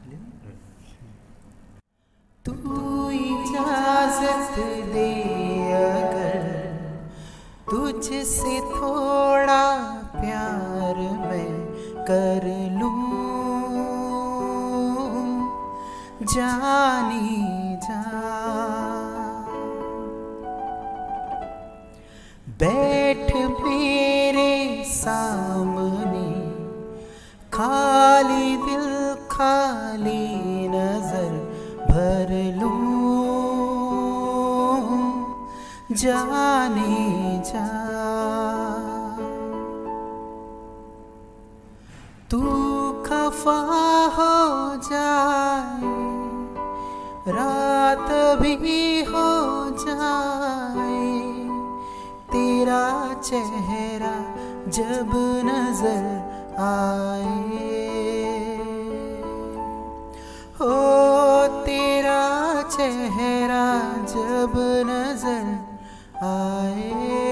तू इजाजत दे अगर तुझसे थोड़ा प्यार मैं कर लूं, जानी जा। बैठ मेरे सामने, खाली दिल खाली नजर भर लूं, जाने जा। तू खफा हो जाए, रात भी हो जाए, तेरा चेहरा जब नजर आए, हो तेरा चेहरा जब नजर आए।